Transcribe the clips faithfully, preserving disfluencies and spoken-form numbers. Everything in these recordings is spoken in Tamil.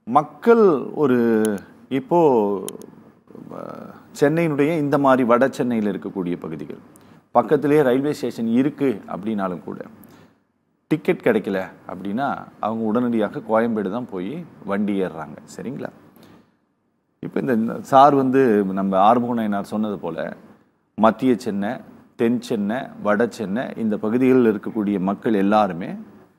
மக்கள் ஒரு இப்போ சென்னையினுடைய இந்த மாதிரி வட சென்னையில் இருக்கக்கூடிய பகுதிகள் பக்கத்திலேயே ரயில்வே ஸ்டேஷன் இருக்குது அப்படின்னாலும் கூட டிக்கெட் கிடைக்கல அப்படின்னா அவங்க உடனடியாக கோயம்பேடு தான் போய் வண்டி ஏறுறாங்க. சரிங்களா? இப்போ இந்த சார் வந்து நம்ம ஆறுமுகநாயனார் சொன்னது போல் மத்திய சென்னை, தென் சென்னை, வட சென்னை இந்த பகுதிகளில் இருக்கக்கூடிய மக்கள் எல்லாருமே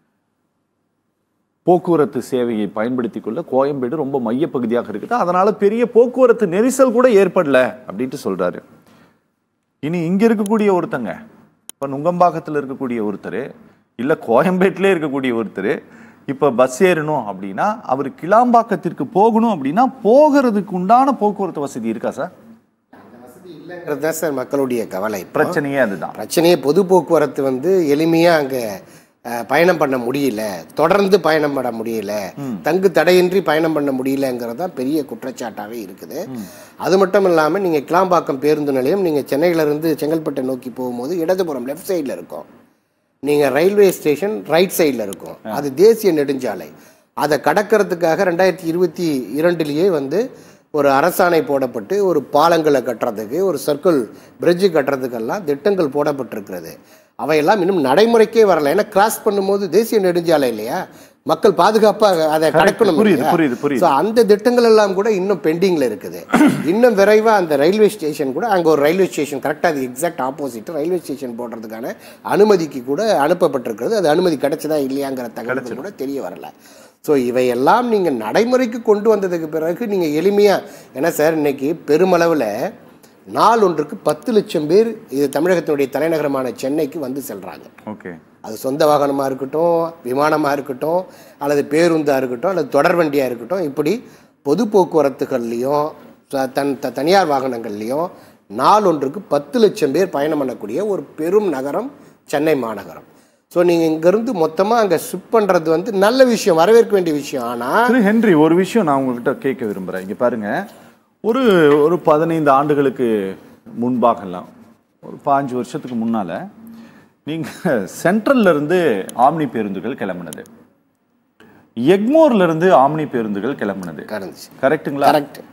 போக்குவரத்து சேவையை பயன்படுத்தி கொள்ள கோயம்பேடு ரொம்ப மையப்பகுதியாக இருக்குது. அதனால பெரிய போக்குவரத்து நெரிசல் கூட ஏற்படல அப்படின்ட்டு சொல்றாரு. இனி இங்க இருக்கக்கூடிய ஒருத்தங்க இப்ப நுங்கம்பாக்கத்தில் இருக்கக்கூடிய ஒருத்தர் இல்ல கோயம்பேட்டிலே இருக்கக்கூடிய ஒருத்தர் இப்ப பஸ் ஏறணும் அப்படின்னா அவர் கிளாம்பாக்கத்திற்கு போகணும் அப்படின்னா போகிறதுக்கு உண்டான போக்குவரத்து வசதி இருக்கா சார்? இல்லைங்கிறது தான் சார் மக்களுடைய கவலை. பிரச்சனையே அதுதான். பிரச்சனையே பொது போக்குவரத்து வந்து எளிமையா அங்க பயணம் பண்ண முடியல, தொடர்ந்து பயணம் பண்ண முடியல, தங்கு தடையின்றி பயணம் பண்ண முடியலங்கிறது தான் பெரிய குற்றச்சாட்டாகவே இருக்குது. அது மட்டும் இல்லாமல் நீங்கள் கிளாம்பாக்கம் பேருந்து நிலையம் நீங்கள் சென்னையிலேருந்து செங்கல்பட்டை நோக்கி போகும்போது இடதுபுறம் லெஃப்ட் சைடில் இருக்கும், நீங்கள் ரயில்வே ஸ்டேஷன் ரைட் சைடில் இருக்கும். அது தேசிய நெடுஞ்சாலை. அதை கடக்கிறதுக்காக ரெண்டாயிரத்தி இருபத்தி இரண்டுலேயே வந்து ஒரு அரசாணை போடப்பட்டு ஒரு பாலங்களை கட்டுறதுக்கு, ஒரு சர்க்கிள் பிரிட்ஜு கட்டுறதுக்கெல்லாம் திட்டங்கள் போடப்பட்டிருக்கிறது. அவையெல்லாம் இன்னும் நடைமுறைக்கே வரல. ஏன்னா கிராஸ் பண்ணும்போது தேசிய நெடுஞ்சாலை இல்லையா, மக்கள் பாதுகாப்பாக அதை கடக்கணும். அந்த திட்டங்கள் எல்லாம் கூட இன்னும் பெண்டிங்கில் இருக்குது. இன்னும் விரைவாக அந்த ரயில்வே ஸ்டேஷன் கூட அங்கே ஒரு ரயில்வே ஸ்டேஷன் கரெக்டாக அது எக்ஸாக்ட் ஆப்போசிட் ரயில்வே ஸ்டேஷன் போடுறதுக்கான அனுமதிக்கு கூட அனுப்பப்பட்டிருக்கிறது. அது அனுமதி கிடைச்சதா இல்லையாங்கிற தகவல் கூட தெரிய வரல. ஸோ இவையெல்லாம் நீங்கள் நடைமுறைக்கு கொண்டு வந்ததுக்கு பிறகு நீங்கள் எளிமையாக, ஏன்னா சார் இன்னைக்கு பெருமளவில் நாள் ஒன்றுக்கு பத்து லட்சம் பேர் இது தமிழகத்தினுடைய தலைநகரமான சென்னைக்கு வந்து செல்றாங்க. ஓகே, அது சொந்த வாகனமாக இருக்கட்டும், விமானமாக இருக்கட்டும், அல்லது பேருந்தாக இருக்கட்டும், அல்லது தொடர் வண்டியாக இருக்கட்டும், இப்படி பொது போக்குவரத்துகள்லையும் தன் தனியார் வாகனங்கள்லையும் நாள் ஒன்றுக்கு பத்து லட்சம் பேர் பயணம் பண்ணக்கூடிய ஒரு பெரும் நகரம் சென்னை மாநகரம். ஸோ நீங்கள் இங்கேருந்து மொத்தமாக அங்கே ஷிஃப்ட் பண்ணுறது வந்து நல்ல விஷயம், வரவேற்க வேண்டிய விஷயம். ஆனால் ஹென்றி, ஒரு விஷயம் நான் உங்ககிட்ட கேட்க விரும்புகிறேன். இங்கே பாருங்கள், ஒரு ஒரு பதினைந்து ஆண்டுகளுக்கு முன்பாகலாம், ஒரு பாஞ்சு வருஷத்துக்கு முன்னால் நீங்கள் சென்ட்ரல்லேருந்து ஆம்னி பேருந்துகள் கிளம்புனது, எக்மோர்லேருந்து ஆம்னி பேருந்துகள் கிளம்புனது, கரெக்டுங்களா? கரெக்ட்.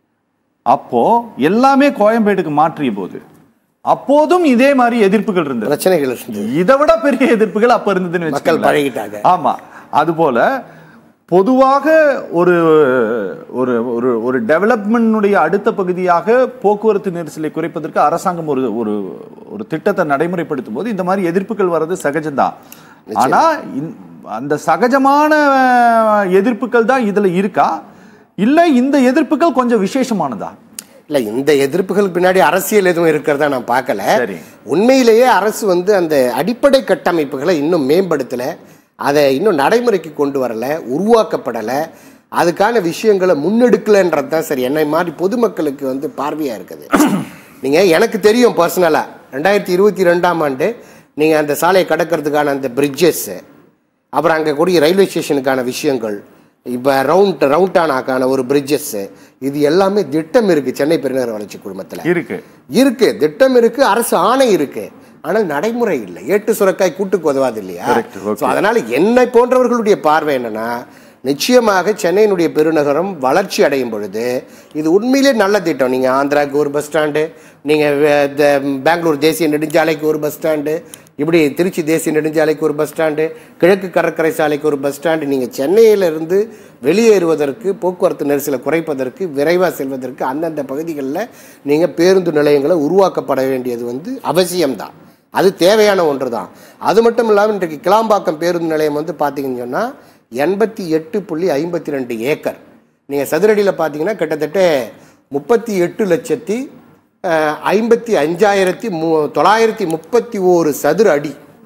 அப்போது எல்லாமே கோயம்பேடுக்கு மாற்றிய போது அப்போதும் இதே மாதிரி எதிர்ப்புகள் இருந்தது, பிரச்சனைகள் இருந்தது. இதை விட பெரிய எதிர்ப்புகள் அப்போ இருந்ததுன்னு மக்கள் பழகிட்டாங்க. ஆமாம், அதுபோல் பொதுவாக ஒரு ஒரு ஒரு டெவலப்மெண்ட்டுடைய அடுத்த பகுதியாக போக்குவரத்து நெரிசலை குறைப்பதற்கு அரசாங்கம் ஒரு ஒரு ஒரு திட்டத்தை நடைமுறைப்படுத்தும் போது இந்த மாதிரி எதிர்ப்புகள் வர்றது சகஜம்தான். ஆனால் அந்த சகஜமான எதிர்ப்புகள் தான் இதில் இருக்கா, இல்லை இந்த எதிர்ப்புகள் கொஞ்சம் விசேஷமானதா? இல்லை, இந்த எதிர்ப்புகள் பின்னாடி அரசியல் எதுவும் இருக்கிறதா நான் பார்க்கல. உண்மையிலேயே அரசு வந்து அந்த அடிப்படை கட்டமைப்புகளை இன்னும் மேம்படுத்தலை, அதை இன்னும் நடைமுறைக்கு கொண்டு வரலை, உருவாக்கப்படலை, அதுக்கான விஷயங்களை முன்னெடுக்கலைன்றது தான் சரி என்னை மாதிரி பொதுமக்களுக்கு வந்து பார்வையாக இருக்குது. நீங்கள் எனக்கு தெரியும் பர்சனலாக ரெண்டாயிரத்தி இருபத்தி ரெண்டாம் ஆண்டு நீங்கள் அந்த சாலையை கடக்கிறதுக்கான அந்த பிரிட்ஜஸ்ஸு, அப்புறம் அங்கே கூடிய ரயில்வே ஸ்டேஷனுக்கான விஷயங்கள், இப்போ ரவுண்ட் ரவுண்டானாக்கான ஒரு பிரிட்ஜஸ்ஸு, இது எல்லாமே திட்டம் இருக்குது. சென்னை பெருநகர வளர்ச்சி குழுமத்தில் இருக்கு இருக்கு திட்டம் இருக்குது, அரசு ஆணை இருக்குது, ஆனால் நடைமுறை இல்லை. ஏட்டு சுரக்காய் கூட்டுக்கு உதவாது இல்லையா? அதனால என்னை போன்றவர்களுடைய பார்வை என்னன்னா, நிச்சயமாக சென்னையினுடைய பெருநகரம் வளர்ச்சி அடையும் பொழுது இது உண்மையிலே நல்ல திட்டம். நீங்கள் ஆந்திராவுக்கு ஒரு பஸ் ஸ்டாண்டு, நீங்கள் பெங்களூர் தேசிய நெடுஞ்சாலைக்கு ஒரு பஸ் ஸ்டாண்டு, இப்படி திருச்சி தேசிய நெடுஞ்சாலைக்கு ஒரு பஸ் ஸ்டாண்டு, கிழக்கு கடற்கரை சாலைக்கு ஒரு பஸ் ஸ்டாண்டு, நீங்கள் சென்னையிலிருந்து வெளியேறுவதற்கு, போக்குவரத்து நெரிசலை குறைப்பதற்கு, விரைவாக செல்வதற்கு அந்தந்த பகுதிகளில் நீங்கள் பேருந்து நிலையங்களை உருவாக்கப்பட வேண்டியது வந்து அவசியம்தான். அது தேவையான ஒன்று தான். அது மட்டும் இல்லாமல் இன்றைக்கு கிளாம்பாக்கம் பேருந்து நிலையம் வந்து பார்த்தீங்கன்னு சொன்னால் எண்பத்தி எட்டு புள்ளி ஐம்பத்தி ரெண்டு ஏக்கர், நீங்கள் சதுரடியில் பார்த்தீங்கன்னா கிட்டத்தட்ட முப்பத்தி எட்டு லட்சத்தி ஐம்பத்தி அஞ்சாயிரத்தி மு தொள்ளாயிரத்தி முப்பத்தி ஓரு சதுர அடி,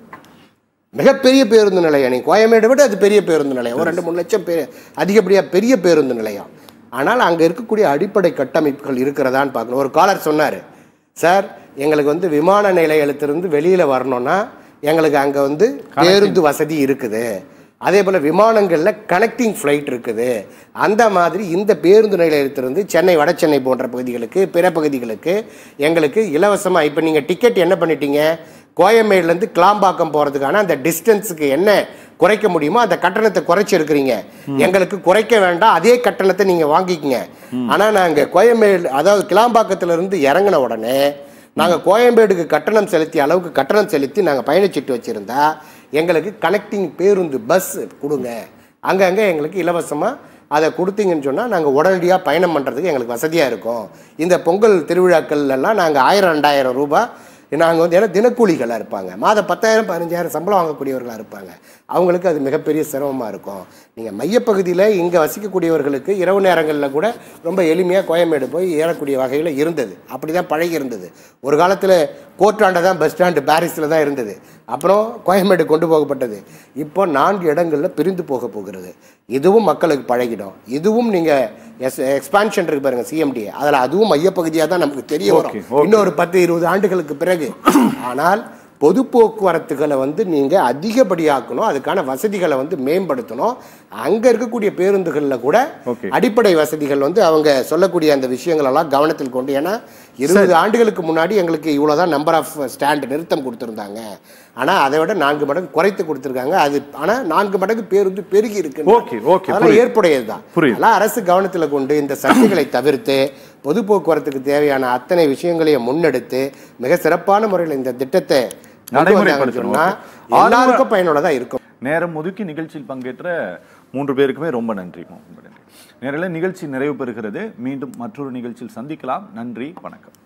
மிகப்பெரிய பேருந்து நிலையம். நீங்கள் கோயம்பேடை விட அது பெரிய பேருந்து நிலையம், ஒரு ரெண்டு மூணு லட்சம் பே அதிகப்படியாக பெரிய பேருந்து நிலையம். ஆனால் அங்கே இருக்கக்கூடிய அடிப்படை கட்டமைப்புகள் இருக்கிறதான்னு பார்க்கணும். ஒரு காலர் சொன்னார், சார் எங்களுக்கு வந்து விமான நிலையத்திலிருந்து வெளியில் வரணும்னா எங்களுக்கு அங்கே வந்து பேருந்து வசதி இருக்குது, அதே போல் விமானங்களில் கனெக்டிங் ஃப்ளைட் இருக்குது, அந்த மாதிரி இந்த பேருந்து நிலையத்திலிருந்து சென்னை வட சென்னை போன்ற பகுதிகளுக்கு, பிற பகுதிகளுக்கு எங்களுக்கு இலவசமாக, இப்போ நீங்கள் டிக்கெட் என்ன பண்ணிட்டீங்க, கோயம்பேடுலேருந்து கிளாம்பாக்கம் போகிறதுக்கான அந்த டிஸ்டன்ஸுக்கு என்ன குறைக்க முடியுமோ அந்த கட்டணத்தை குறைச்சிருக்கிறீங்க. எங்களுக்கு குறைக்க வேண்டாம், அதே கட்டணத்தை நீங்கள் வாங்கிக்கங்க. ஆனால் நாங்கள் கோயம்பேடு அதாவது கிளாம்பாக்கத்திலிருந்து இறங்கின உடனே நாங்கள் கோயம்பேடுக்கு கட்டணம் செலுத்திய அளவுக்கு கட்டணம் செலுத்தி நாங்கள் பயணச்சீட்டு வச்சுருந்தா எங்களுக்கு கனெக்டிங் பேருந்து பஸ் கொடுங்க, அங்கங்கே எங்களுக்கு இலவசமாக அதை கொடுத்தீங்கன்னு சொன்னால் நாங்கள் உடனடியாக பயணம் பண்ணுறதுக்கு எங்களுக்கு வசதியாக இருக்கும். இந்த பொங்கல் திருவிழாக்கள்லாம் நாங்கள் ஆயிரம் ரெண்டாயிரம் ரூபாய் நாங்கள் வந்து ஏன்னா தினக்கூலிகளாக இருப்பாங்க, மாதம் பத்தாயிரம் பதினஞ்சாயிரம் சம்பளம் வாங்கக்கூடியவர்களாக இருப்பாங்க, அவங்களுக்கு அது மிகப்பெரிய சிரமமாக இருக்கும். நீங்கள் மையப்பகுதியில் இங்கே வசிக்கக்கூடியவர்களுக்கு இரவு நேரங்களில் கூட ரொம்ப எளிமையாக கோயம்பேடு போய் ஏறக்கூடிய வகையில் இருந்தது. அப்படி தான் பழகி இருந்தது. ஒரு காலத்தில் கோர்ட்டாண்ட தான் பஸ் ஸ்டாண்டு பாரிஸில் தான் இருந்தது, அப்புறம் கோயம்பேடு கொண்டு போகப்பட்டது. இப்போ நான்கு இடங்களில் பிரிந்து போக போகிறது. இதுவும் மக்களுக்கு பழகிடும். இதுவும் நீங்கள் எஸ் எக்ஸ்பான்ஷன் இருக்கு பாருங்க சிஎம்டி, அதில் அதுவும் மையப்பகுதியாக தான் நமக்கு தெரிய வரும் இன்னொரு பத்து இருபது ஆண்டுகளுக்கு பிறகு. ஆனால் பொது போக்குவரத்துகளை வந்து நீங்கள் அதிகப்படியாக்கணும், அதுக்கான வசதிகளை வந்து மேம்படுத்தணும். அங்கே இருக்கக்கூடிய பேருந்துகளில் கூட அடிப்படை வசதிகள் வந்து அவங்க சொல்லக்கூடிய அந்த விஷயங்களெல்லாம் கவனத்தில் கொண்டு, ஏன்னா இருபது ஆண்டுகளுக்கு முன்னாடி எங்களுக்கு இவ்வளோதான் நம்பர் ஆஃப் ஸ்டாண்ட் நிறுத்தம் கொடுத்துருந்தாங்க, ஆனால் அதை விட நான்கு மடங்கு குறைத்து கொடுத்துருக்காங்க. அது ஆனால் நான்கு மடங்கு பேருந்து பெருகி இருக்கு, அதெல்லாம் ஏற்புடையது தான். அதெல்லாம் அரசு கவனத்தில் கொண்டு இந்த சக்திகளை தவிர்த்து பொது போக்குவரத்துக்கு தேவையான அத்தனை விஷயங்களையும் முன்னெடுத்து மிக சிறப்பான முறையில் இந்த திட்டத்தை நடைமுறைப்படுத்தணும்னா எல்லாருக்கும் பயனுள்ளதா இருக்கும். நேரம் ஒதுக்கி நிகழ்ச்சியில் பங்கேற்ற மூன்று பேருக்குமே ரொம்ப நன்றி. நேரில் நிகழ்ச்சி நிறைவு பெறுகிறது. மீண்டும் மற்றொரு நிகழ்ச்சியில் சந்திக்கலாம். நன்றி, வணக்கம்.